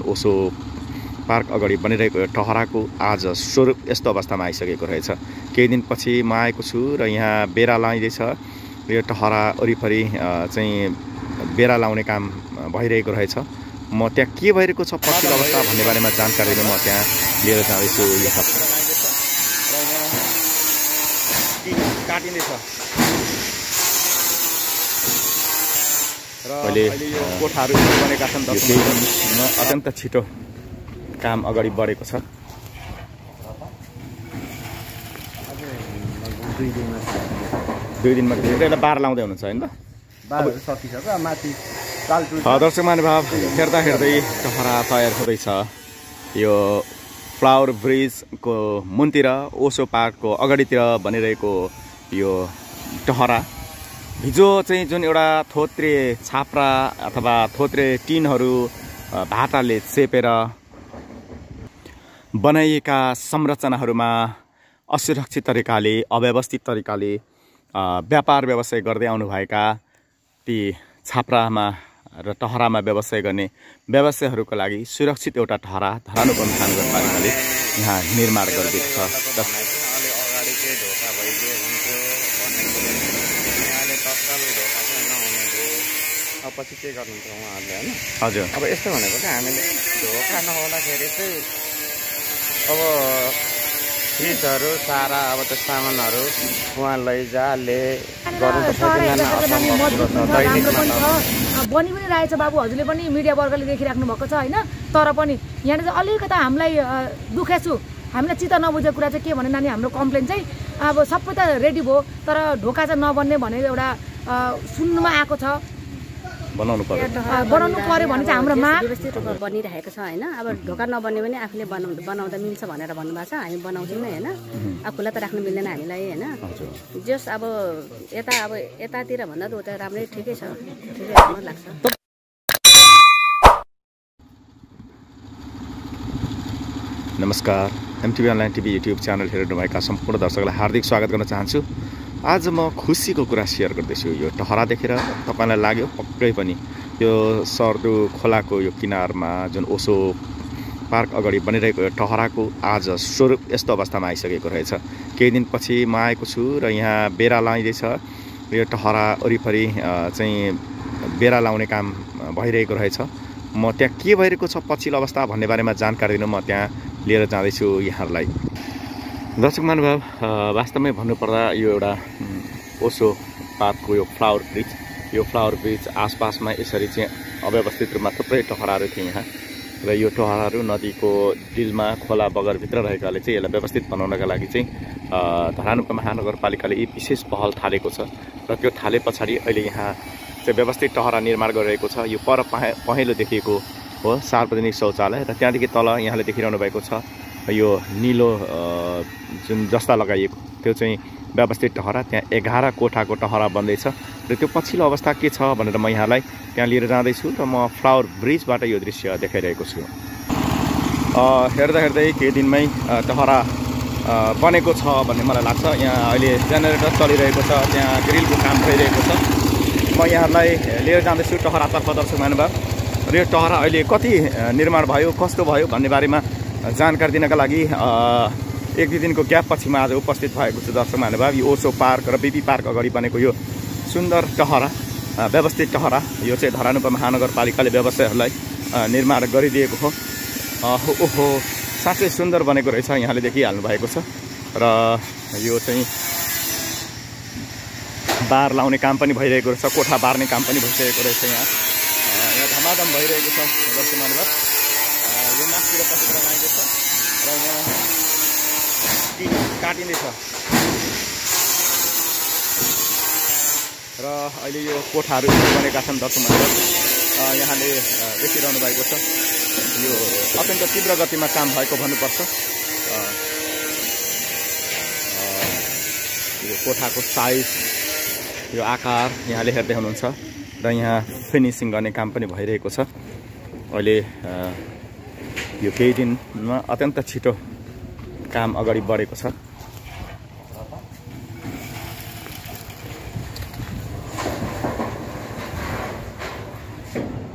ओसो park अगाडि बनिरहेको टहराको आज स्वरूप यस्तो अवस्थामा आइसकेको रहेछ। केही दिनपछि म आएको छु र यहाँ बेरा लाइँदैछ। यो टहरा वरिपरि चाहिँ बेरा लाउने काम भइरहेको रहेछ। म त्यहाँ के भइरहेको छ पछिल्लो अवस्था भन्ने बारेमा जानकारी लिन म त्यहाँ लिएर जाँदैछु। यहाँ काटिँदैछ र अहिले यो कोठाहरू बनेका छन्। अत्यन्त छिटो काम अगाडि बढेको छ। 2 दिनमा यसलाई बार लाउँदै हुनुहुन्छ हैन त? बारहरु सकिसक्यो। माथि काल्टु दर्शक महानुभाव हेर्दा हेर्दै टहरा तयार हुँदैछ। यो फ्लावर ब्रिजको मुनतिर ओसो पार्कको अगाडितिर बनिरहेको यो टहरा हिजो चाहिँ जुन एउटा थोत्रे छाप्रा अथवा थोत्रे टिनहरू भाटाले चेपेर बनाइएका संरचनाहरूमा असुरक्षित तरिकाले अव्यवस्थित तरिकाले व्यापार व्यवसाय गर्दै आउनुभएका ती छाप्रामा र टहरामा व्यवसाय गर्ने व्यवसायहरूको लागि सुरक्षित एउटा टहरा धरानुपम महानगरपालिकाले यहाँ निर्माण गरिदिएको छ। पछि के गर्नुहुन्छ उहाँहरूले हैन? हजुर। अब यस्तो भनेको चाहिँ हामीले ढोका नहोलाखेरि चाहिँ अब चिजहरू सारा अब त्यो सामानहरू उहाँ लैजाले गर्नु त सक्दैन। बनि पनि रहेछ बाबु, हजुरले पनि मिडिया वर्गले देखिराख्नु भएको छ हैन? तर पनि यहाँनिर चाहिँ अलिकता हामीलाई दुखे छु। हामीलाई चित्त नबुझेको कुरा चाहिँ के भने नानी, हाम्रो कम्प्लेन चाहिँ अब सबै त रेडी भयो, तर ढोका चाहिँ नबन्ने भनेर एउटा सुन्नुमा आएको छ। बनाउनु पर्यो भने चाहिँ हाम्रो माग व्यवस्थित रूपमा बनिरहेको छ हैन? अब ढोका नबन्ने पनि आफूले बनाउँदा मिल्छ भनेर भन्नुभएको छ। हामी बनाउँछौँ हैन? अब खुला त राख्नु मिल्दैन हामीलाई हैन? जस अब यतातिर भन्दा त उता राम्रै ठिकै छ, ठिकै राम्रो लाग्छ। नमस्कार, MTV online TV YouTube channel हेर्नुभएका सम्पूर्ण दर्शकलाई हार्दिक स्वागत गर्न चाहन्छु। आज म खुसीको कुरा सेयर गर्दैछु। यो टहरा देखेर तपाईँलाई लाग्यो पक्कै पनि यो सर्दु खोलाको यो किनारमा जुन ओसो पार्क अगाडि बनिरहेको यो टहराको आज स्वरूप यस्तो अवस्थामा आइसकेको रहेछ। केही दिनपछि म आएको छु र यहाँ बेरा लाइँदैछ। यो टहरा वरिपरि चाहिँ बेरा लाउने काम भइरहेको रहेछ। म त्यहाँ के भइरहेको छ पछिल्लो अवस्था भन्ने बारेमा जानकारी दिन म त्यहाँ लिएर जाँदैछु यहाँहरूलाई। दर्शक महानुभाव, वास्तवमै भन्नुपर्दा यो एउटा ओसो पार्कको यो फ्लावर ब्रिज आसपासमा यसरी चाहिँ अव्यवस्थित रूपमा थुप्रै टहराहरू थिए यहाँ र यो टहराहरू नदीको डिलमा खोला बगरभित्र रहेकाले चाहिँ यसलाई व्यवस्थित बनाउनका लागि चाहिँ धरानुपम महानगरपालिकाले यी विशेष पहल थालेको छ र त्यो थाले पछाडि अहिले यहाँ चाहिँ व्यवस्थित टहरा निर्माण गरिरहेको छ। यो पर पहेँलो देखिएको हो सार्वजनिक शौचालय र त्यहाँदेखि तल यहाँले देखिरहनु भएको छ यो निलो जुन जस्ता लगाइएको त्यो चाहिँ व्यवस्थित टहरा। त्यहाँ 11 कोठाको टहरा बन्दैछ र त्यो पछिल्लो अवस्था के छ भनेर म यहाँलाई त्यहाँ लिएर जाँदैछु र म फ्लावर ब्रिजबाट यो दृश्य देखाइरहेको छु। हेर्दा हेर्दै केही दिनमै टहरा बनेको छ भन्ने मलाई लाग्छ। यहाँ अहिले जेनेरेटर चलिरहेको छ, त्यहाँ ग्रिलको काम भइरहेको छ। म यहाँहरूलाई लिएर जाँदैछु टहरातर्फ दर्शक महानुभाव र यो टहरा अहिले कति निर्माण भयो, कस्तो भयो भन्ने बारेमा जानकारी दिनका लागि 1-2 दिनको ग्याप पछि म आज उपस्थित भएको छु दर्शक महानुभाव। यो ओसो पार्क र बीपी पार्क अगाडि बनेको यो सुन्दर टहरा, व्यवस्थित टहरा, यो चाहिँ धरानुपम महानगरपालिकाले व्यवसायहरूलाई निर्माण गरिदिएको हो। ओहो, साँच्चै सुन्दर बनेको रहेछ, यहाँले देखिहाल्नु भएको छ। र यो चाहिँ बार लाउने काम पनि भइरहेको रहेछ, कोठा बार्ने काम पनि भइसकेको रहेछ। यहाँ धमाधम भइरहेको छ दर्शक महानुभाव। यो मासतिर पछितिर लाइँदैछ र यहाँ काटिँदैछ र अहिले यो कोठाहरू बनेका छन् दर्शक महानुभाव। यहाँले देखिरहनु भएको छ। यो अत्यन्त तीव्र गतिमा काम भएको भन्नुपर्छ। यो कोठाको साइज, यो आकार यहाँले हेर्दै हुनुहुन्छ र यहाँ फिनिसिङ गर्ने काम पनि भइरहेको छ। अहिले यो केही दिनमा अत्यन्त छिटो काम अगाडि बढेको छ।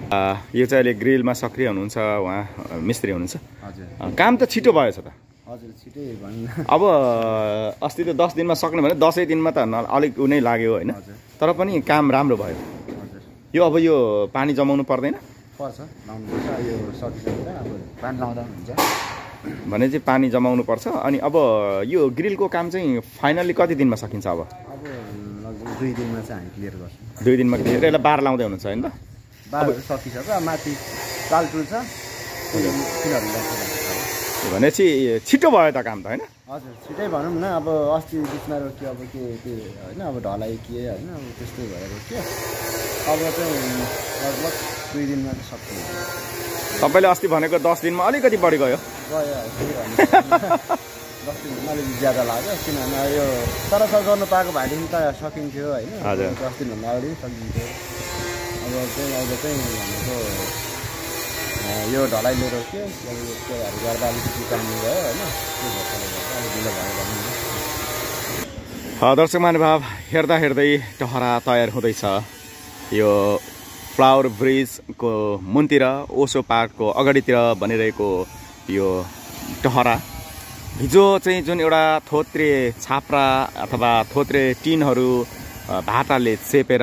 यो चाहिँ अहिले ग्रिलमा सक्रिय हुनुहुन्छ उहाँ मिस्त्री हुनुहुन्छ हजुर काम त छिटो भएछ त हजुर छिटै भन्नु अब अस्ति त 10 दिनमा सक्ने भने 10 दिनमा त अलिक उनै लाग्यो होइन तर पनि काम राम्रो भयो हजुर यो अब यो पानी जमाउनु पर्दैन पर्छ लाउनुपर्छ यो सकिसकेर अब पानी लाउँदा हुन्छ भने चाहिँ पानी जमाउनु पर्छ अनि अब यो ग्रिलको काम चाहिँ फाइनल्ली कति दिनमा सकिन्छ अब लगभग 2 दिनमा चाहिँ हामी क्लियर गर्छौँ 2 दिनमा क्लियर यसलाई बार लाउँदै हुनुहुन्छ होइन त बारहरू सकिसक्यो माथि टालटुल छ तिनीहरू भनेपछि छिटो भयो त काम त होइन हजुर छिटै भनौँ न अब अस्ति बिचमा रोक्यो अब के होइन अब ढलाइ के होइन अब त्यस्तै भएर रोक्यो अब चाहिँ लगभग 2 दिनमा चाहिँ सक्छ तपाईँले अस्ति भनेको 10 दिनमा अलिकति बढी गयो 10 दिनमा अलिक ज्यादा लाग्यो किनभने यो तर गर्नु पाएको भएदेखि त सकिन्थ्यो होइन 10 दिनभन्दा अगाडि सकिन्थ्यो अब चाहिँ भनेको यो ढलाइले रोक्यो त्योहरू गर्दा अलिकति काम गयो होइन त्यो भएकोले गर्दा अलिक ढिलो भयो दर्शक महानुभाव हेर्दा हेर्दै टहरा तयार हुँदैछ यो फ्लावर ब्रिजको मुनतिर ओसो पार्कको अगाडितिर बनिरहेको यो टहरा हिजो चाहिँ जुन एउटा थोत्रे छाप्रा अथवा थोत्रे टिनहरू भाटाले चेपेर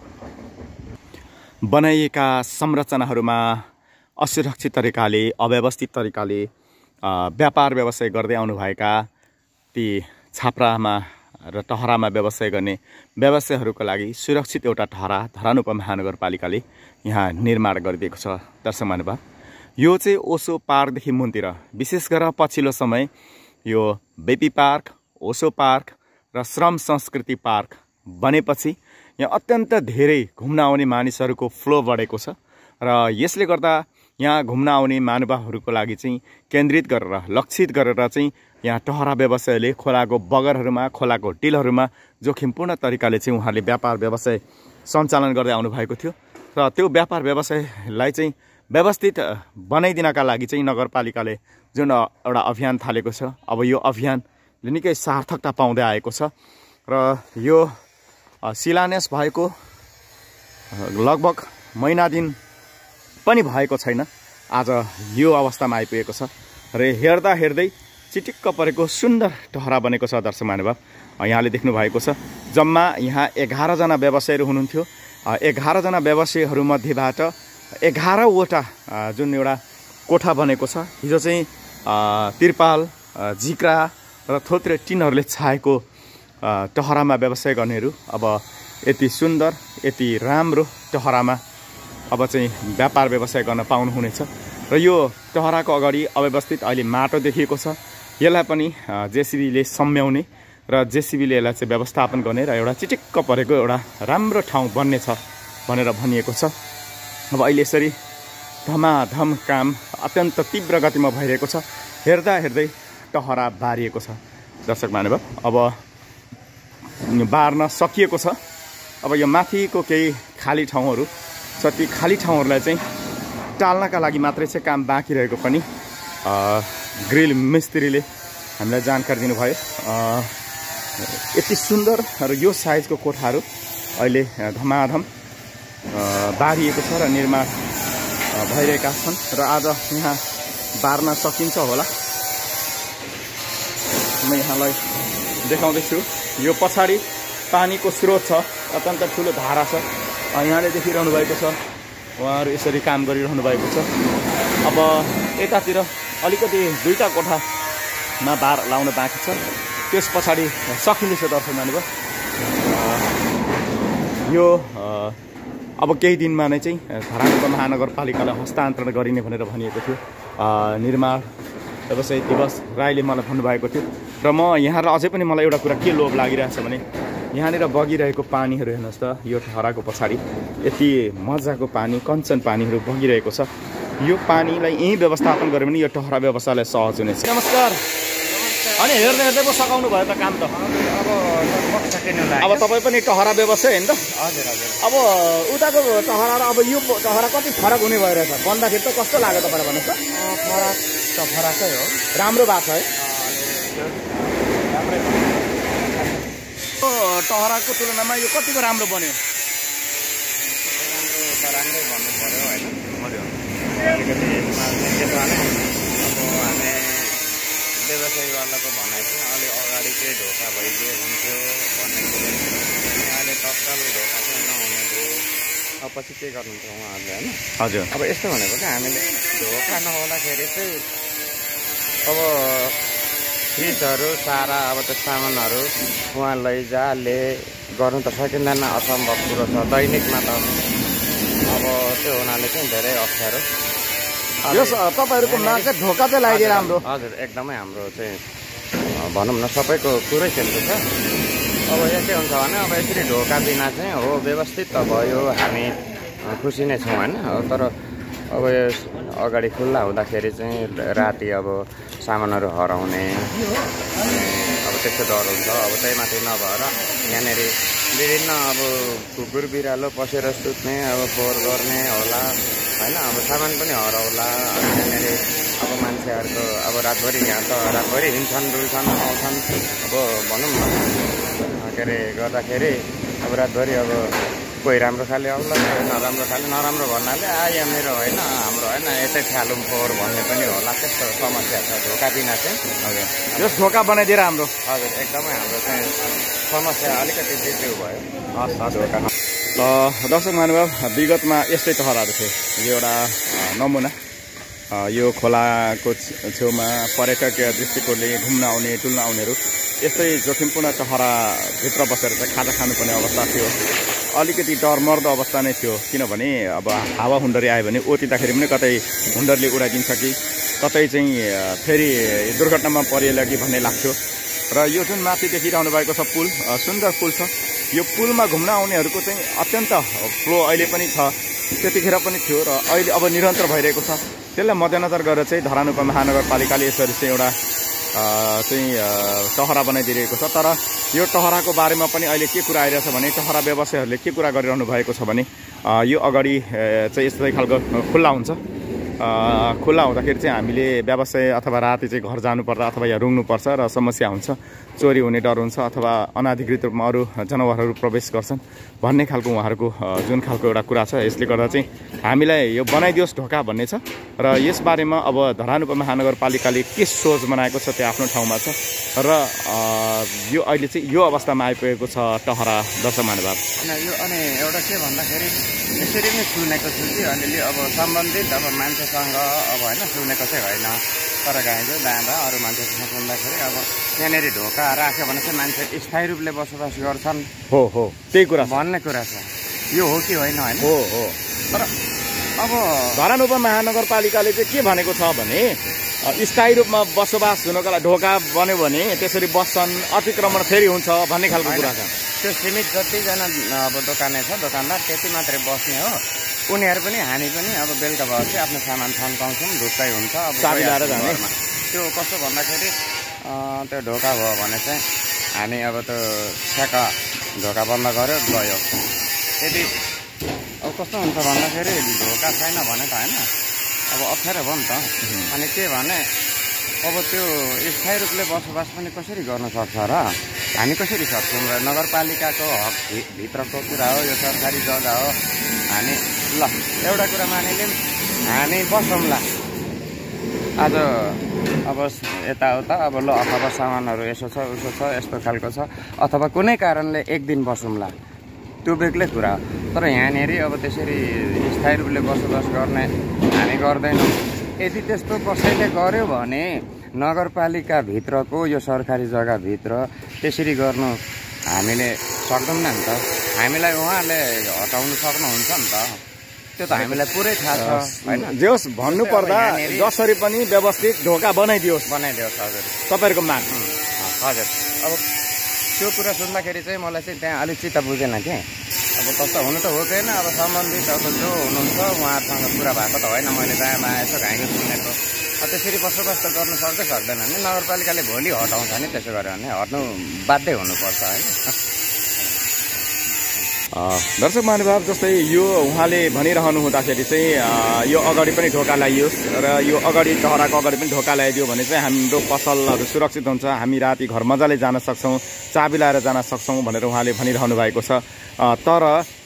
बनाइएका संरचनाहरूमा असुरक्षित तरिकाले अव्यवस्थित तरिकाले व्यापार व्यवसाय गर्दै आउनुभएका ती छाप्रामा र टहरामा व्यवसाय गर्ने व्यवसायहरूको लागि सुरक्षित एउटा टहरा धरानुपा महानगरपालिकाले यहाँ निर्माण गरिदिएको छ दर्शक महानुभाव यो चाहिँ ओसो पार्कदेखि मुनतिर विशेष गरेर पछिल्लो समय यो बेपी पार्क ओसो पार्क र श्रम संस्कृति पार्क बनेपछि यहाँ अत्यन्त धेरै घुम्न आउने मानिसहरूको फ्लो बढेको छ र यसले गर्दा यहाँ घुम्न आउने महानुभावहरूको लागि चाहिँ केन्द्रित गरेर लक्षित गरेर चाहिँ यहाँ टहरा व्यवसायले खोलाको बगरहरूमा खोलाको टिलहरूमा जोखिमपूर्ण तरिकाले चाहिँ उहाँले व्यापार व्यवसाय सञ्चालन गर्दै आउनुभएको थियो र त्यो व्यापार व्यवसायलाई चाहिँ व्यवस्थित बनाइदिनका लागि चाहिँ नगरपालिकाले जुन एउटा अभियान थालेको छ अब यो अभियानले निकै सार्थकता पाउँदै आएको छ र यो शिलान्यास भएको लगभग महिना दिन पनि भएको छैन आज यो अवस्थामा आइपुगेको छ र हेर्दा हेर्दै चिटिक्क परेको सुन्दर टहरा बनेको छ दर्शक महानुभाव यहाँले देख्नु भएको छ जम्मा यहाँ 11 जना व्यवसायीहरू हुनुहुन्थ्यो 11 जना व्यवसायीहरूमध्येबाट 11वटा जुन एउटा कोठा बनेको छ हिजो चाहिँ तिरपाल जिक्रा र थोत्रे टिनहरूले छाएको टहरामा व्यवसाय गर्नेहरू अब यति सुन्दर यति राम्रो टहरामा अब चाहिँ व्यापार व्यवसाय गर्न पाउनुहुनेछ र यो टहराको अगाडि अव्यवस्थित अहिले माटो देखिएको छ यसलाई पनि जेसीबीले सम्म्याउने र जेसीबीले यसलाई चाहिँ व्यवस्थापन गर्ने र एउटा चिटिक्क परेको एउटा राम्रो ठाउँ बन्ने छ भनेर भनिएको छ अब अहिले यसरी धमाधम काम अत्यन्त तीव्र गतिमा भइरहेको छ हेर्दा हेर्दै टहरा बारिएको छ दर्शक महानुभाव अब बार्न सकिएको छ अब यो माथिको केही खाली ठाउँहरू छ ती खाली ठाउँहरूलाई चाहिँ टाल्नका लागि मात्रै चाहिँ काम बाँकी रहेको पनि ग्रिल मिस्त्रीले हामीलाई जानकारी दिनुभयो यति सुन्दर र यो साइजको कोठाहरू अहिले धमाधम बारिएको छ र निर्माण भइरहेका छन् र आज यहाँ बार्न सकिन्छ होला म यहाँलाई देखाउँदैछु यो पछाडि पानीको स्रोत छ अत्यन्त ठुलो धारा छ यहाँले देखिरहनु भएको छ उहाँहरू यसरी काम गरिरहनु भएको छ अब यतातिर अलिकति 2टा कोठामा बार लाउन बाँकी छ त्यस पछाडि सकिनेछ दर्शक महानुभाव यो अब केही दिनमा नै चाहिँ धरानुपा महानगरपालिकालाई हस्तान्तरण गरिने भनेर भनिएको थियो निर्माण व्यवसाय दिवस राईले मलाई भन्नुभएको थियो र म यहाँलाई अझै पनि मलाई एउटा कुरा के लोभ लागिरहेछ भने यहाँनिर बगिरहेको पानीहरू हेर्नुहोस् त यो टहराको पछाडि यति मजाको पानी कञ्चन पानीहरू बगिरहेको छ यो पानीलाई यहीँ व्यवस्थापन गऱ्यो भने यो टहरा व्यवसायलाई सहज हुनेछ नमस्कार अनि हेर्दै हेर्दै पो सघाउनु भयो त काम त अब तपाईँ पनि टहरा व्यवसाय होइन त हजुर हजुर अब उताको टहरा र अब यो टहरा कति फरक हुने भइरहेछ भन्दाखेरि त कस्तो लाग्यो तपाईँलाई भन्नुहोस् त फरक त फरकै हो राम्रो भएको छ है टहराको तुलनामा यो कतिको राम्रो बन्यो राम्रो तर राम्रै भन्नु पर्यो होइन अलिकति यसमा चाहिँ के छ भने अब हामी व्यवसायीवालाको भनाइ चाहिँ अलिक अगाडि चाहिँ ढोका भइदिए हुन्थ्यो भन्ने कुरो अहिले तत्काल ढोका चाहिँ नहुने भयो अब पछि के गर्नुहुन्छ उहाँहरूले होइन हजुर अब यस्तो भनेको चाहिँ हामीले ढोका नहुँदाखेरि चाहिँ अब फ्रिजहरू सारा अब त्यो सामानहरू उहाँ लैजाले गर्नु त सकिँदैन असम्भव कुरो छ दैनिकमा त अब त्यो हुनाले चाहिँ धेरै अप्ठ्यारो यो तपाईँहरूको माग चाहिँ ढोका चाहिँ लगाइदिएर हाम्रो हजुर एकदमै हाम्रो चाहिँ भनौँ न सबैको कुरै त्यस्तो छ अब यो के हुन्छ भने अब यसरी ढोका बिना चाहिँ हो व्यवस्थित त भयो हामी खुसी नै छौँ होइन तर अब यो अगाडि खुल्ला हुँदाखेरि चाहिँ राति अब सामानहरू हराउने अब त्यस्तो डर हुन्छ अब त्यही माथि नभएर यहाँनिर विभिन्न अब कुकुर बिरालो पसेर सुत्ने अब फोहोर गर्ने होला होइन अब सामान पनि हराउला यहाँनिर अब मान्छेहरूको अब रातभरि यहाँ त रातभरि हिँड्छन् डुल्छन् आउँछन् अब भनौँ न के अरे गर्दाखेरि अब रातभरि अब कोही राम्रो खाले आउला कोही नराम्रो खाले नराम्रो भन्नाले आयो मेरो होइन हाम्रो होइन यतै थालौँ फोहोर भन्ने पनि होला त्यस्तो समस्या छ ढोका बिना चाहिँ हजुर यो ढोका बनाइदिएर हाम्रो हजुर एकदमै हाम्रो चाहिँ समस्या अलिकति बिग्रियो भयो हस् ढोका दर्शक महानुभाव विगतमा यस्तै टहराहरू थिए यो एउटा नमुना यो खोलाको छेउमा पर्यटकीय दृष्टिकोणले घुम्न आउने डुल्न आउनेहरू यस्तै जोखिमपूर्ण टहराभित्र बसेर चाहिँ खाजा खानुपर्ने अवस्था थियो अलिकति डरमर्दो अवस्था नै थियो किनभने अब हावा हुन्डरी आयो भने ओतिँदाखेरि पनि कतै हुन्डरले उडाइदिन्छ कि कतै चाहिँ फेरि दुर्घटनामा परिएला कि भन्ने लाग्थ्यो र यो जुन माथि देखिरहनु भएको छ पुल सुन्दर पुल छ यो पुलमा घुम्न आउनेहरूको चाहिँ अत्यन्त फ्लो अहिले पनि छ त्यतिखेर पनि थियो र अहिले अब निरन्तर भइरहेको छ त्यसलाई मध्यनजर गरेर चाहिँ धरान उपमहानगरपालिकाले यसरी चाहिँ एउटा चाहिँ टहरा बनाइदिएको छ तर यो टहराको बारेमा पनि अहिले के कुरा आइरहेछ भने टहरा व्यवसायीहरूले के कुरा गरिरहनु भएको छ भने यो अगाडि चाहिँ यस्तै खालको खुल्ला हुन्छ खुल्ला हुँदाखेरि चाहिँ हामीले व्यवसाय अथवा राति चाहिँ घर जानुपर्दा अथवा यहाँ रुङ्नुपर्छ र समस्या हुन्छ चोरी हुने डर हुन्छ अथवा अनाधिकृत रूपमा अरू जनावरहरू प्रवेश गर्छन् भन्ने खालको उहाँहरूको जुन खालको एउटा कुरा छ यसले गर्दा चाहिँ हामीलाई यो बनाइदियोस् ढोका भन्ने छ र यसबारेमा अब धरान उपमहानगरपालिकाले के सोच बनाएको छ त्यो आफ्नो ठाउँमा छ र यो अहिले चाहिँ यो अवस्थामा आइपुगेको छ टहरा दर्शक महानुभाव यो अनि एउटा के भन्दाखेरि यसरी नै सुनेको छु कि अलिअलि अब सम्बन्धित अब मान्छेसँग अब होइन सुनेको चाहिँ होइन तर गाइन्छ जाँदा अरू मान्छेसँग सुन्दाखेरि अब त्यहाँनिर ढोका राख्यो भने चाहिँ मान्छे स्थायी रूपले बसोबास गर्छन् हो हो त्यही कुरा भन्ने कुरा छ यो हो कि होइन होइन हो हो तर अब धरान उपमहानगरपालिकाले चाहिँ के भनेको छ भने स्थायी रूपमा बसोबास हुनको लागि ढोका बन्यो भने त्यसरी बस्छन् अतिक्रमण फेरि हुन्छ भन्ने खालको कुरा छ त्यो सीमित जतिजना अब दोकाने छ दोकानदार त्यति मात्रै बस्ने हो उनीहरू पनि हामी पनि अब बेलुका भएपछि आफ्नो सामान थन्काउँछौँ ढुक्कै हुन्छ अब चाबी लाएर जाने त्यो कस्तो भन्दाखेरि त्यो ढोका भयो भने चाहिँ हामी अब त्यो ठ्याक्क ढोका बन्द गऱ्यो गयो यदि अब कस्तो हुन्छ भन्दाखेरि ढोका छैन भने त होइन अब अप्ठ्यारो भयो नि त अनि के भने अब त्यो स्थायी रूपले बसोबास पनि कसरी गर्न सक्छ र हामी कसरी सक्छौँ र नगरपालिकाको हक भित्रको कुरा हो यो सरकारी जग्गा हो हामी ल एउटा कुरा मानिलिउँ हामी बसौँला आज अब यताउता अब ल अथवा सामानहरू यसो छ उसो छ यस्तो खालको छ अथवा कुनै कारणले एक दिन बसौँला त्यो बेग्लै कुरा हो तर यहाँनिर अब त्यसरी स्थायी रूपले बसोबास गर्ने हामी गर्दैनौँ यदि त्यस्तो कसैले गर्यो भने नगरपालिकाभित्रको यो सरकारी जग्गाभित्र त्यसरी गर्नु हामीले सक्दैनौँ नि त हामीलाई उहाँले हटाउनु सक्नुहुन्छ नि त त्यो त हामीलाई पुरै थाहा छ होइन जोस् भन्नुपर्दा जसरी पनि व्यवस्थित ढोका बनाइदियोस् हजुर तपाईँहरूको माग हजुर अब त्यो कुरा सुन्दाखेरि चाहिँ मलाई चाहिँ त्यहाँ अलिक चित्त बुझेन कि अब कस्तो हुनु त हो छैन अब सम्बन्धित अब जो हुनुहुन्छ उहाँहरूसँग कुरा भएको त होइन मैले दायाँ बायाँ यसो घाइलो सुनेको त्यसरी बसोबास त गर्नु सक्दै सक्दैन नि नगरपालिकाले भोलि हटाउँछ नि त्यसो गर्यो भने हट्नु बाध्य हुनुपर्छ होइन दर्शक महानुभाव जस्तै यो उहाँले भनिरहनु हुँदाखेरि चाहिँ यो अगाडि पनि ढोका लगाइयोस् र यो अगाडि टहराको अगाडि पनि ढोका लगाइदियो भने चाहिँ हाम्रो पसलहरू सुरक्षित हुन्छ हामी राति घर मजाले जान सक्छौँ चाबी लाएर जान सक्छौँ भनेर उहाँले भनिरहनु भएको छ तर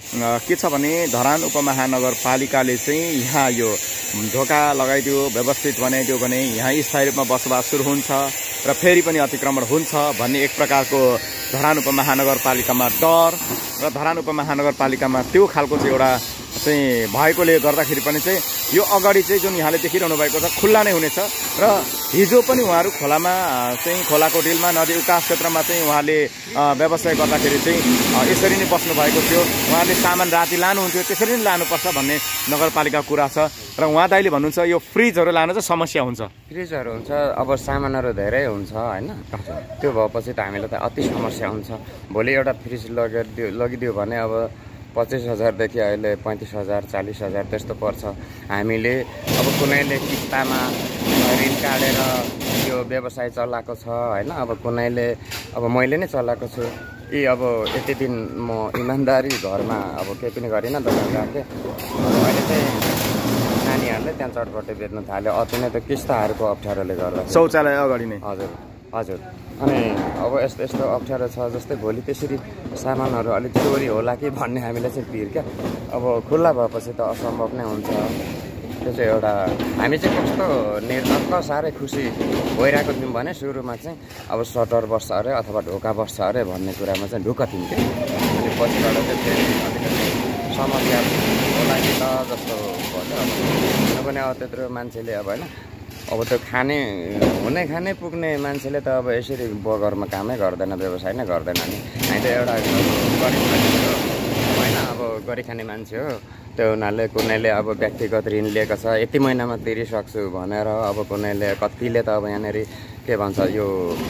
के छ भने धरान उपमहानगरपालिकाले चाहिँ यहाँ यो ढोका लगाइदियो, व्यवस्थित बनाइदियो भने यहाँ स्थायी रूपमा बसोबास सुरु हुन्छ र फेरि पनि अतिक्रमण हुन्छ भन्ने एक प्रकारको धरान उपमहानगरपालिकामा डर र धरान उपमहानगरपालिकामा त्यो खालको चाहिँ एउटा चाहिँ भएकोले गर्दाखेरि पनि चाहिँ यो अगाडि चाहिँ जुन यहाँले देखिरहनु भएको छ खुल्ला नै हुनेछ र हिजो पनि उहाँहरू खोलामा चाहिँ खोलाको डिलमा नदी उकास क्षेत्रमा चाहिँ उहाँले व्यवसाय गर्दाखेरि चाहिँ यसरी नै बस्नु भएको थियो। उहाँले सामान राति लानुहुन्थ्यो, त्यसरी नै लानुपर्छ भन्ने नगरपालिकाको कुरा छ र उहाँ दाइले भन्नुहुन्छ यो फ्रिजहरू लानु चाहिँ समस्या हुन्छ। फ्रिजहरू हुन्छ, अब सामानहरू धेरै हुन्छ होइन, त्यो भएपछि त हामीलाई त अति समस्या हुन्छ। भोलि एउटा फ्रिज लगिदियो भने अब 25,000 अहिले 35,000 40,000 त्यस्तो पर्छ। हामीले अब कुनैले किस्तामा ऋण काटेर यो व्यवसाय चलाएको छ होइन, अब कुनैले अब मैले नै चलाएको छु। अब यति दिन म इमान्दारी घरमा अब केही पनि गरिनँ, दोकान राखेँ। अहिले चाहिँ नानीहरूले त्यहाँ चटपटे बेच्न थाल्यो, अति नै त किस्ताहरूको अप्ठ्यारोले गर्दा शौचालय अगाडि नै। हजुर हजुर। अनि अब यस्तो यस्तो अप्ठ्यारो छ, जस्तै भोलि त्यसरी सामानहरू अलिक चोरी होला कि भन्ने हामीलाई चाहिँ भिर क्या। अब खुल्ला भएपछि त असम्भव नै हुन्छ। त्यो चाहिँ एउटा हामी चाहिँ कस्तो निर्धक्क साह्रै खुसी भइरहेको थियौँ भने सुरुमा चाहिँ अब सटर बस्छ अरे अथवा ढोका बस्छ अरे भन्ने कुरामा चाहिँ ढुक्क थियौँ कि। अनि पछिबाट चाहिँ फेरि अलिकति समस्या होला कि त जस्तो भयो। अब किनभने अब त्यत्रो मान्छेले अब होइन, अब त्यो खाने पुग्ने मान्छेले त अब यसरी बगरमा कामै गर्दैन, व्यवसाय नै गर्दैन नि। हामी त एउटा गरिब मान्छे हो होइन, अब गरी खाने मान्छे हो। त्यो उनीहरूले कुनैले अब व्यक्तिगत ऋण लिएको छ, यति महिनामा तिरिसक्छु भनेर, अब कुनैले कतिले त अब यहाँनिर के भन्छ यो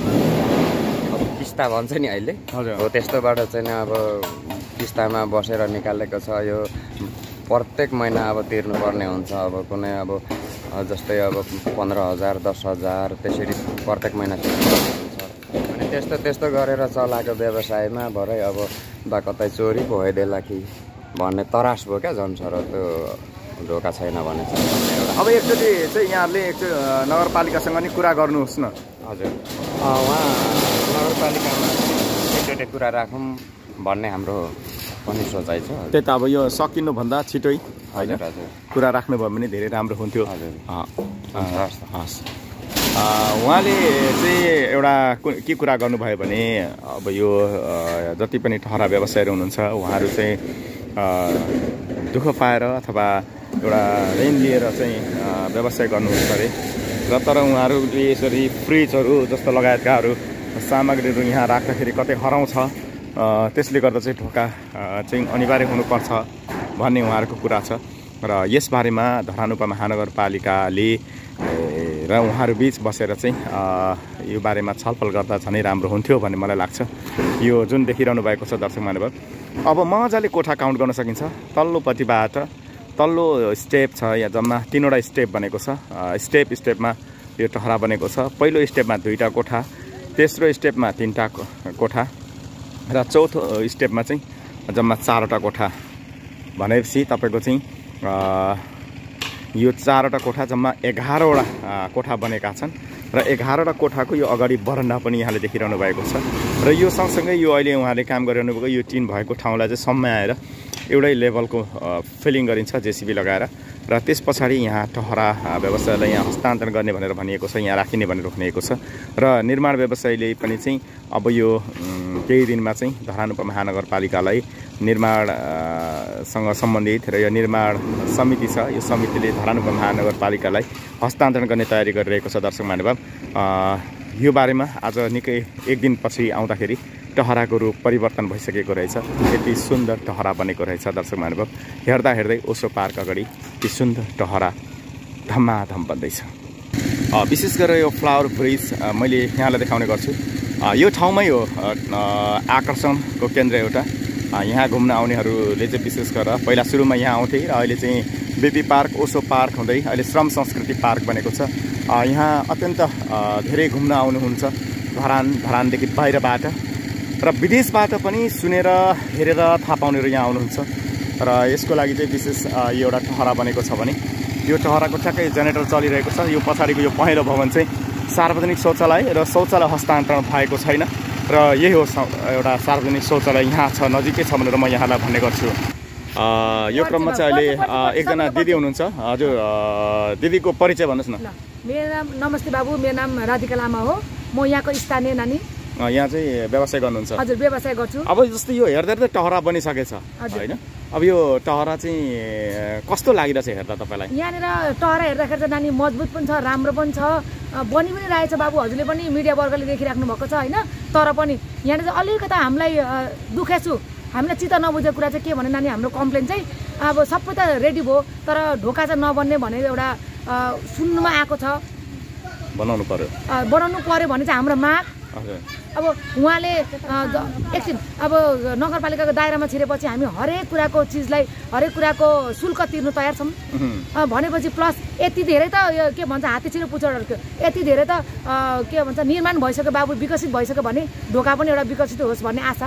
अब किस्ता भन्छ नि अहिले हो, त्यस्तोबाट चाहिँ अब किस्तामा बसेर निकालेको छ। यो प्रत्येक महिना अब तिर्नुपर्ने हुन्छ। अब कुनै अब जस्तै अब 15,000 10,000 त्यसरी प्रत्येक महिना तिर्नुपर्ने हुन्छ। अनि त्यस्तो गरेर चलाएको व्यवसायमा भरै अब बा कतै चोरी पो भइदिएला कि भन्ने तरास भयो क्या जनसरो। त्यो ढोका छैन भने चाहिँ अब एकचोटि चाहिँ यहाँहरूले नगरपालिकासँग नि कुरा गर्नुहोस् न। हजुर, उहाँ नगरपालिकामा एकचोटि कुरा राखौँ भन्ने हाम्रो पनि सोचाइ छ। त्यही त अब यो सकिनुभन्दा छिटै होइन हजुर हजुर कुरा राख्नुभयो भने धेरै राम्रो हुन्थ्यो। हजुर हस्। उहाँले चाहिँ एउटा के कुरा गर्नुभयो भने अब यो जति पनि ठहरा व्यवसायीहरू हुनुहुन्छ उहाँहरू चाहिँ दुःख पाएर अथवा एउटा ऋण लिएर चाहिँ व्यवसाय गर्नुहुन्छ अरे र तर उहाँहरूले यसरी फ्रिजहरू जस्तो लगायतकाहरू सामग्रीहरू यहाँ राख्दाखेरि कतै हराउँछ, त्यसले गर्दा चाहिँ ढोका चाहिँ अनिवार्य हुनुपर्छ भन्ने उहाँहरूको कुरा छ। र यसबारेमा धरान उपमहानगरपालिकाले र उहाँहरू बिच बसेर चाहिँ यो बारेमा छलफल गर्दा झनै राम्रो हुन्थ्यो भन्ने मलाई लाग्छ। यो जुन देखिरहनु भएको छ दर्शक महानुभाव, अब मजाले कोठा काउन्ट गर्न सकिन्छ। तल्लोपट्टिबाट तल्लो स्टेप छ, यहाँ जम्मा 3वटा स्टेप बनेको छ। स्टेपमा यो टहरा बनेको छ। पहिलो स्टेपमा 2टा कोठा, तेस्रो स्टेपमा 3टा कोठा र चौथो स्टेपमा चाहिँ जम्मा 4वटा कोठा भनेपछि तपाईँको चाहिँ यो 4वटा कोठा जम्मा 11वटा कोठा बनेका छन् र 11वटा कोठाको यो अगाडि बरन्डा पनि यहाँले देखिरहनु भएको छ। र यो सँगसँगै यो अहिले उहाँले काम गरिरहनु भएको यो टिन भएको ठाउँलाई चाहिँ सम्माएर एउटै लेभलको फिलिङ गरिन्छ जेसिबी लगाएर र त्यस पछाडि यहाँ टहरा व्यवसायलाई यहाँ हस्तान्तरण गर्ने भनेर भनिएको छ, यहाँ राखिने भनेर भनिएको छ। र निर्माण व्यवसायले पनि चाहिँ अब यो केही दिनमा चाहिँ धरान उपमहानगरपालिकालाई निर्माणसँग सम्बन्धित र यो निर्माण समिति छ, यो समितिले धरान उपमहानगरपालिकालाई हस्तान्तरण गर्ने तयारी गरिरहेको छ। दर्शक महानुभाव, यो बारेमा आज निकै एक दिनपछि आउँदाखेरि टहराको रूप परिवर्तन भइसकेको रहेछ। यति सुन्दर टहरा बनेको रहेछ दर्शक महानुभाव। हेर्दा हेर्दै ओसो पार्क अगाडि यति सुन्दर टहरा धमाधम बन्दैछ। विशेष गरेर यो फ्लावर ब्रिज मैले यहाँलाई देखाउने गर्छु। यो ठाउँमै हो आकर्षणको केन्द्र एउटा। यहाँ घुम्न आउनेहरूले चाहिँ विशेष गरेर पहिला सुरुमा यहाँ आउँथे र अहिले चाहिँ बेबी पार्क ओसो पार्क हुँदै अहिले श्रम संस्कृति पार्क बनेको छ। यहाँ अत्यन्त धेरै घुम्न आउनुहुन्छ धरानदेखि बाहिरबाट र विदेशबाट पनि सुनेर हेरेर थाहा पाउनेहरू यहाँ आउनुहुन्छ। र यसको लागि चाहिँ विशेष यो एउटा टहरा बनेको छ भने यो टहराको ठ्याक्कै जेनेरेटर चलिरहेको छ। यो पछाडिको यो पहेँलो भवन चाहिँ सार्वजनिक शौचालय र शौचालय हस्तान्तरण भएको छैन र यही हो एउटा सार्वजनिक शौचालय यहाँ छ, नजिकै छ भनेर म यहाँलाई भन्ने गर्छु। यो क्रममा चाहिँ अहिले एकजना दिदी हुनुहुन्छ हजुर दिदीको परिचय भन्नुहोस् न मेरो नाम नमस्ते बाबु मेरो नाम राधिका लामा हो म यहाँको स्थानीय नानी यहाँ चाहिँ व्यवसाय गर्नुहुन्छ हजुर व्यवसाय गर्छु अब जस्तो यो हेर्दा टहरा बनिसकेछ होइन अब यो टहरा चाहिँ कस्तो लागिरहेछ हेर्दा तपाईँलाई यहाँनिर टहरा हेर्दाखेरि चाहिँ नानी मजबुत पनि छ राम्रो पनि छ बनि पनि रहेछ बाबु हजुरले पनि मिडिया वर्गले देखिराख्नु भएको छ होइन तर पनि यहाँनिर चाहिँ अलिकता हामीलाई दुखेको छु हामीलाई चित्त नबुझेको कुरा चाहिँ के भने नानी हाम्रो कम्प्लेन चाहिँ अब सबै त रेडी भयो तर ढोका चाहिँ नबन्ने भने एउटा सुन्नुमा आएको छ बनाउनु पर्यो भने चाहिँ हाम्रो माग अब उहाँले एकछिन अब नगरपालिकाको दायरामा छिरेपछि हामी हरेक कुराको चिजलाई हरेक कुराको शुल्क तिर्नु तयार छौँ भनेपछि प्लस यति धेरै त यो के भन्छ हात्ती छिरो पुच्छरहरूको यति धेरै त के भन्छ निर्माण भइसक्यो बाबु विकसित भइसक्यो भने ढोका पनि एउटा विकसित होस् भन्ने आशा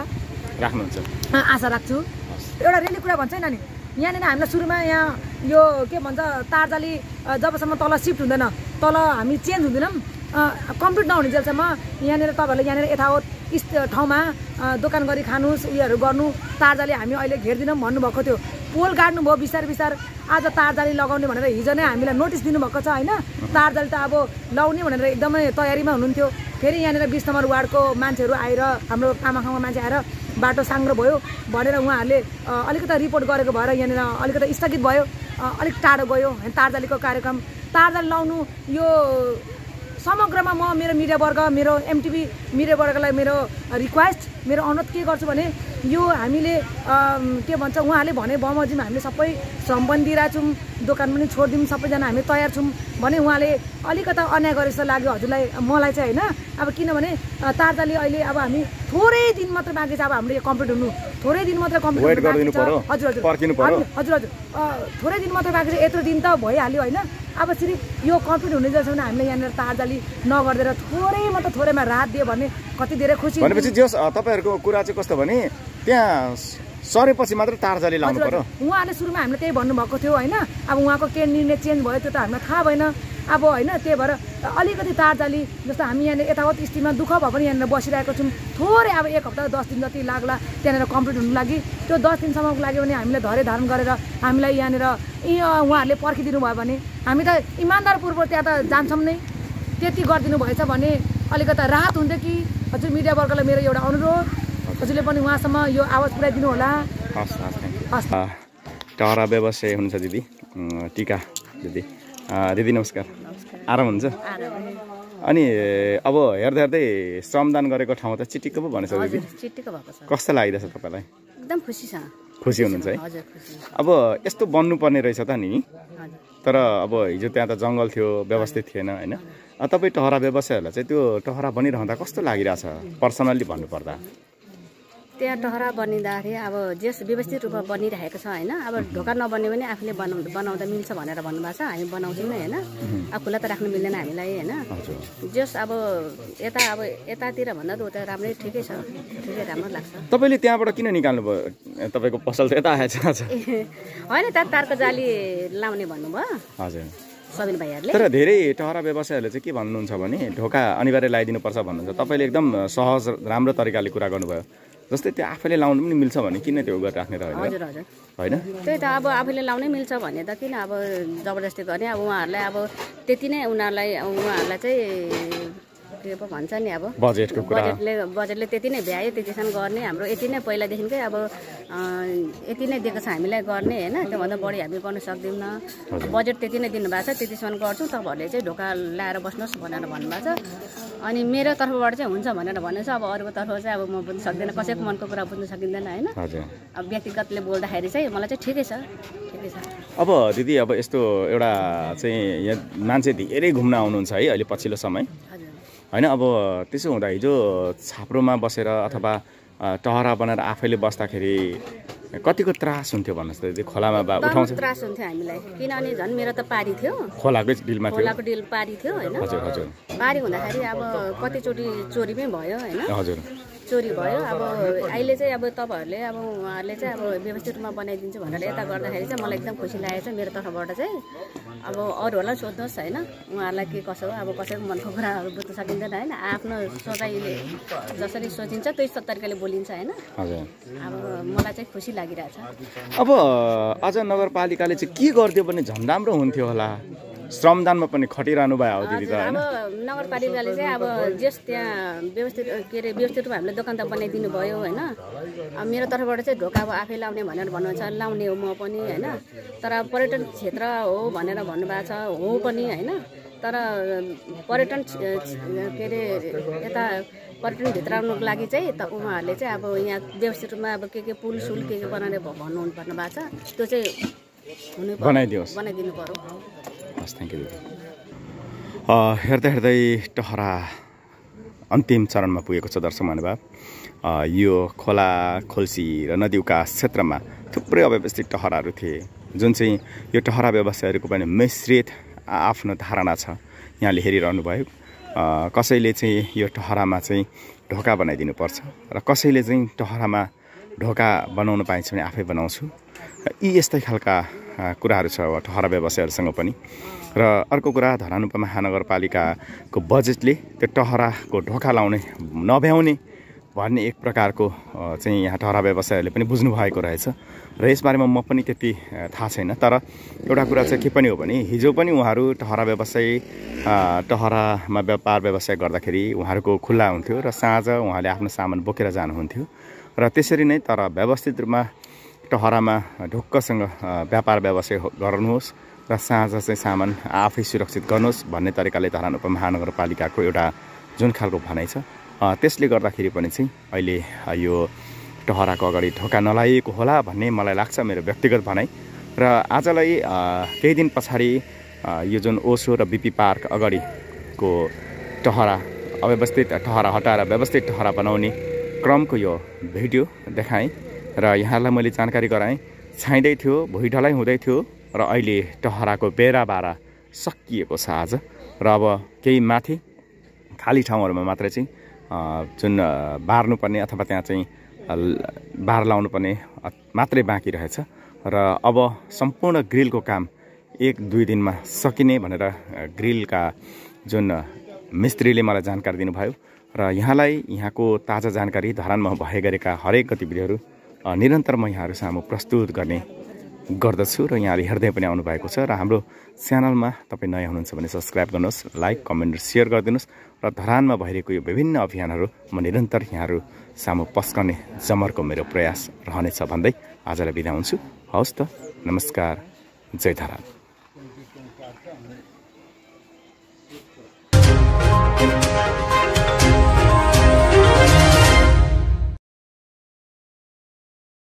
राख्छु एउटा रेली कुरा भन्छ नानी यहाँनिर हामीलाई सुरुमा यहाँ यो के भन्छ तारजाली जबसम्म तल सिफ्ट हुँदैन तल हामी चेन्ज हुँदैनौँ कम्प्लिट नहुने जेलसम्म यहाँनिर तपाईँहरूले यहाँनिर यथावत ठाउँमा दोकान गरी खानुहोस् उयोहरू गर्नु तारजाली हामी अहिले घेर्दिनौँ भन्नुभएको थियो पोल गाड्नुभयो बिस्तार आज तारजाली लगाउने भनेर हिजो नै हामीलाई नोटिस दिनुभएको छ होइन तारजाली त अब लाउने भनेर एकदमै तयारीमा हुनुहुन्थ्यो फेरि यहाँनिर 20 नम्बर वार्डको मान्छेहरू आएर हाम्रो आमाखामा मान्छे आएर बाटो साङ्ग्रो भयो भनेर उहाँहरूले अलिकति रिपोर्ट गरेको भएर यहाँनिर अलिकति स्थगित भयो अलिक टाढो गयो होइन तारजालीको कार्यक्रम तारजाली लाउनु यो समग्रमा म मेरो मिडिया वर्ग मेरो एमटिभी मिडिया वर्गलाई मेरो रिक्वेस्ट मेरो अनुरोध के गर्छु भने यो हामीले के भन्छ उहाँले भने बमोजिम हामीले सबै श्रम पनि दिइरहेको छौँ दोकान पनि छोडिदिउँ सबैजना हामी तयार छौँ भने उहाँले अलिकता अन्याय गरे जस्तो लाग्यो हजुरलाई मलाई चाहिँ होइन अब किनभने तारजाली अहिले अब हामी थोरै दिन मात्र बाँकी छ अब हाम्रो यो कम्प्लिट हुनु थोरै दिन मात्र कम्प्लिट हजुर थोरै दिन मात्र बाँकी छ यत्रो दिन त भइहाल्यो होइन अब फेरि यो कम्प्लिट हुने जसम्म हामीले यहाँनिर तारजाली नगरिदिएर थोरैमा राहत दियो भने कति धेरै खुसी भनेपछि जस तपाईँहरूको कुरा चाहिँ कस्तो भने त्यहाँ सरेपछि मात्र तारजाली लाउनु पर्यो उहाँले सुरुमा हामीले त्यही भन्नुभएको थियो होइन अब उहाँको के निर्णय चेन्ज भयो त्यो त हामीलाई थाहा भएन अब होइन त्यही भएर अलिकति तारजाली जस्तो हामी यहाँनिर यथावत स्थितिमा दुःख भए पनि यहाँनिर बसिरहेको छौँ थोरै अब 1 हप्ता 10 दिन जति लाग्ला त्यहाँनिर कम्प्लिट हुनु लागि त्यो 10 दिनसम्मको लागि भने हामीले धैर्य धारण गरेर हामीलाई यहाँनिर उहाँहरूले पर्खिदिनु भयो भने हामी त इमान्दारपूर्वक त्यहाँ त जान्छौँ नै त्यति गरिदिनु भएछ भने अलिकता राहत हुन्थ्यो कि हजुर मिडिया वर्गलाई मेरो एउटा अनुरोध हजुरले पनि उहाँसम्म यो आवाज पुर्याइदिनु होला टहरा व्यवसाय हुनुहुन्छ दिदी टिका दिदी नमस्कार आराम हुन्छ अनि अब हेर्दै श्रमदान गरेको ठाउँ त चिटिक्क पो भनेछ दिदी कस्तो लागिरहेछ तपाईँलाई एकदम खुसी हुनुहुन्छ है अब यस्तो बन्नुपर्ने रहेछ त नि तर अब हिजो त्यहाँ त जङ्गल थियो व्यवस्थित थिएन होइन तपाईँ टहरा व्यवसायहरूलाई चाहिँ त्यो टहरा बनिरहँदा कस्तो लागिरहेछ पर्सनल्ली भन्नुपर्दा त्यहाँ टहरा बनिँदाखेरि अब जस व्यवस्थित रूपमा बनिरहेको छ होइन अब ढोका नबन्ने पनि आफूले बनाउँदा मिल्छ भनेर भन्नुभएको छ हामी बनाउँछौँ नै होइन अब खुला त राख्नु मिल्दैन हामीलाई होइन जस अब यतातिर भन्दा त उता राम्रै ठिकै छ ठिकै राम्रो लाग्छ तपाईँले त्यहाँबाट किन निकाल्नु भयो तपाईँको पसल त यता आएछ होइन तारको जाली लाउने भन्नुभयो हजुर सबिन भाइहरूले तर धेरै टहरा व्यवसायहरूले चाहिँ के भन्नुहुन्छ भने ढोका अनिवार्य लगाइदिनुपर्छ भन्नुहुन्छ तपाईँले एकदम सहज राम्रो तरिकाले कुरा गर्नुभयो जस्तै त्यो आफैले लाउनु पनि मिल्छ भने किन त्यो गरेर राख्ने र होइन त्यही त अब आफूले लाउनै मिल्छ भने त किन अब जबरजस्ती गर्ने अब उहाँहरूलाई अब त्यति नै उहाँहरूलाई चाहिँ के पो भन्छ नि अब बजेटले त्यति नै भ्यायो त्यतिसम्म गर्ने हाम्रो यति नै पहिलादेखिकै अब यति नै दिएको छ हामीलाई गर्ने होइन त्योभन्दा बढी हामी गर्न सक्दैनौँ बजेट त्यति नै दिनुभएको छ त्यतिसम्म गर्छौँ तपाईँहरूले चाहिँ ढोका ल्याएर बस्नुहोस् भनेर भन्नुभएको छ अनि मेरो तर्फबाट चाहिँ हुन्छ भनेर भनेको छ अब अरूको तर्फ चाहिँ अब म बुझ्न सक्दिनँ कसैको मनको कुरा बुझ्न सकिँदैन होइन अब व्यक्तिगतले बोल्दाखेरि चाहिँ मलाई चाहिँ ठिकै छ अब दिदी अब यस्तो एउटा चाहिँ यहाँ मान्छे धेरै घुम्न आउनुहुन्छ है अहिले पछिल्लो समय होइन अब त्यसो हुँदा हिजो छाप्रोमा बसेर अथवा टहरा बनाएर आफैले बस्दाखेरि कतिको त्रास हुन्थ्यो भन्नुहोस् त खोलामा उठाउँछ त्रास हुन्थ्यो हामीलाई किनभने झन् मेरो त पारी थियो खोलाको डिलमा थियो खोलाको डिल पारी थियो होइन हजुर पारी हुँदाखेरि अब कतिचोटि चोरी पनि भयो होइन हजुर चोरी भयो। अब अहिले चाहिँ अब तपाईँहरूले अब उहाँहरूले चाहिँ अब व्यवस्थित रूपमा बनाइदिन्छु भनेर यता गर्दाखेरि चाहिँ मलाई एकदम खुसी लागेको छ मेरो तर्फबाट चाहिँ। अब अरूहरूलाई सोध्नुहोस् होइन उहाँहरूलाई के कसो हो, अब कसैको मनको कुराहरू बुझ्न सकिँदैन होइन। आफ्नो सोचाइले जसरी सोचिन्छ त्यही तरिकाले बोलिन्छ होइन। अब मलाई चाहिँ खुसी लागिरहेछ। अब अझ नगरपालिकाले चाहिँ के गरिदियो भने झन् राम्रो हुन्थ्यो होला। श्रमदानमा पनि खटिरहनु भयो हो दिदी त होइन। अब नगरपालिकाले चाहिँ अब जस त्यहाँ व्यवस्थित रूपमा हामीले दोकान त बनाइदिनु भयो होइन। अब मेरो तर्फबाट चाहिँ ढोका अब आफै लाउने भनेर भन्नुहुन्छ, लाउने हो म पनि होइन। तर पर्यटन क्षेत्र हो भनेर भन्नुभएको छ, हो पनि होइन। तर पर्यटन के अरे यता पर्यटन भित्र आउनुको लागि चाहिँ त उहाँहरूले चाहिँ अब यहाँ व्यवस्थित रूपमा अब के पुल सुल के बनाएर भन्नु पर्नु भएको छ, त्यो चाहिँ बनाइदिनु पर्यो। हस्, थ्याङ्क यू दिदी। हेर्दै हेर्दै टहरा अन्तिम चरणमा पुगेको छ दर्शक महानुभाव। यो खोला खोल्सी र नदी उकास क्षेत्रमा थुप्रै अव्यवस्थित टहराहरू थिए, जुन चाहिँ यो टहरा व्यवसायहरूको पनि मिश्रित आफ्नो धारणा छ। यहाँले हेरिरहनु भयो, कसैले चाहिँ यो टहरामा चाहिँ ढोका बनाइदिनुपर्छ र कसैले चाहिँ टहरामा ढोका बनाउनु पाइन्छ भने आफै बनाउँछु। यी यस्तै खालका कुराहरू छ टहरा व्यवसायहरूसँग पनि। र अर्को कुरा, धरानुपा महानगरपालिकाको बजेटले त्यो टहराको ढोका लाउने नभ्याउने भन्ने एक प्रकारको चाहिँ यहाँ टहरा व्यवसायहरूले पनि बुझ्नु भएको रहेछ र यसबारेमा म पनि त्यति थाहा छैन। तर एउटा कुरा चाहिँ के पनि हो भने हिजो पनि उहाँहरू टहरामा व्यापार व्यवसाय गर्दाखेरि उहाँहरूको खुल्ला हुन्थ्यो र साँझ उहाँले आफ्नो सामान बोकेर जानुहुन्थ्यो र त्यसरी नै। तर व्यवस्थित रूपमा टहरामा ढुक्कसँग व्यापार व्यवसाय गर्नुहोस् र साँझ चाहिँ सामान आफै सुरक्षित गर्नुहोस् भन्ने तरिकाले धरानुपा महानगरपालिकाको एउटा जुन खालको भनाइ छ, त्यसले गर्दाखेरि पनि चाहिँ अहिले यो टहराको अगाडि ढोका नलागिएको होला भन्ने मलाई लाग्छ, मेरो व्यक्तिगत भनाइ। र आजलाई केही दिन पछाडि यो जुन ओसो र बिपी पार्क अगाडिको टहरा अव्यवस्थित टहरा हटाएर व्यवस्थित टहरा बनाउने क्रमको यो भिडियो देखाएँ र यहाँलाई मैले जानकारी गराएँ। छाइँदै थियो, भुइँढलाइ हुँदै थियो र अहिले टहराको बेराबारा सकिएको छ आज। र अब केही माथि खाली ठाउँहरूमा मात्रै चाहिँ जुन बार्नुपर्ने अथवा त्यहाँ चाहिँ बार लाउनुपर्ने मात्रै बाँकी रहेछ र अब सम्पूर्ण ग्रिलको काम 1-2 दिनमा सकिने भनेर ग्रिलका जुन मिस्त्रीले मलाई जानकारी दिनुभयो। र यहाँलाई यहाँको ताजा जानकारी धरानमा भए गरेका हरेक गतिविधिहरू निरन्तर म यहाँहरू सामु प्रस्तुत गर्ने गर्दछु र यहाँले हेर्दै पनि आउनु भएको छ। र हाम्रो च्यानलमा तपाईँ नयाँ हुनुहुन्छ भने सब्सक्राइब गर्नुहोस्, लाइक कमेन्ट र सेयर गरिदिनुहोस् र धरानमा भइरहेको यो विभिन्न अभियानहरू म निरन्तर यहाँहरू सामु पस्कने जमर्को मेरो प्रयास रहनेछ भन्दै आजलाई बिदा हुन्छु। हवस् त, नमस्कार, जय धरान।